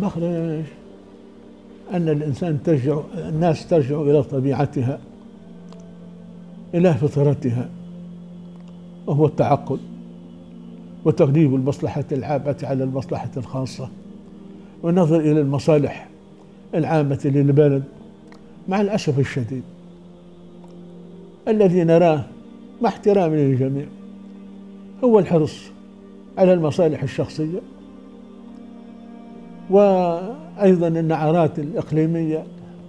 المخرج أن الناس ترجع إلى طبيعتها، إلى فطرتها، وهو التعقل وتغليب المصلحة العامة على المصلحة الخاصة، والنظر إلى المصالح العامة للبلد. مع الأسف الشديد الذي نراه مع احترامي للجميع هو الحرص على المصالح الشخصية، وأيضا النعرات الإقليمية،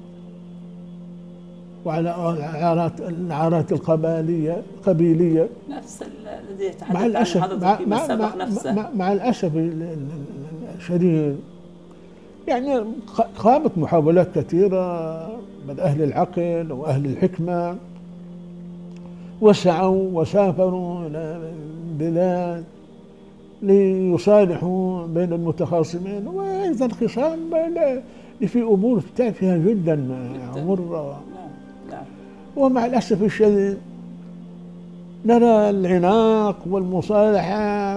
وعلى النعرات القبيلية نفس الذي يتحدث عنه حضرتك فيما سبق نفسه. مع الأسف الشديد يعني قامت محاولات كثيرة من أهل العقل وأهل الحكمة، وسعوا وسافروا إلى البلاد ليصالحوا بين المتخاصمين، وأيضا خصام في أمور تافهة جدا أمور. ومع الأسف الشديد نرى العناق والمصالحة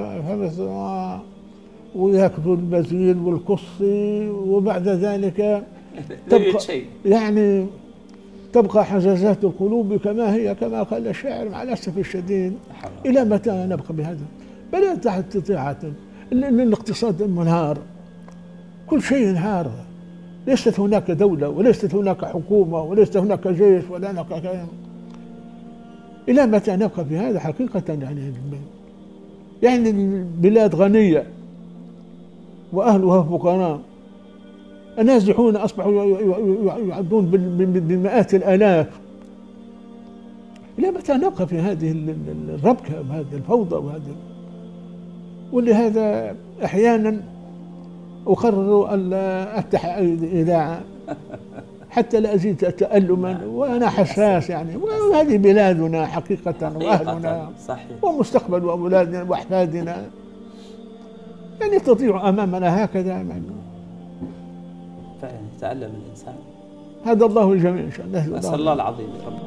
ويأكل البذيل والقصي، وبعد ذلك تبقى حزازات القلوب كما هي، كما قال الشاعر. مع الأسف الشديد إلى متى نبقى بهذا؟ بل تحت طاعة الاقتصاد منهار، كل شيء انهار، ليست هناك دولة وليست هناك حكومة وليست هناك جيش ولا هناك إلى متى نبقى بهذا حقيقة؟ يعني البلاد غنية وأهلها فقراء، النازحون أصبحوا يعدون بالمئات الآلاف. إلى متى نبقى في هذه الربكة وهذه الفوضى ولهذا أحيانا أقرر ألا أفتح أي إذاعة حتى لا أزيد تألما، وأنا حساس يعني، وهذه بلادنا حقيقة وأهلنا ومستقبل أولادنا وأحفادنا، يعني تضيع أمامنا هكذا يعني. فعلا يتعلم الإنسان. هذا الله الجميع إن شاء الله. نسأل الله العظيم.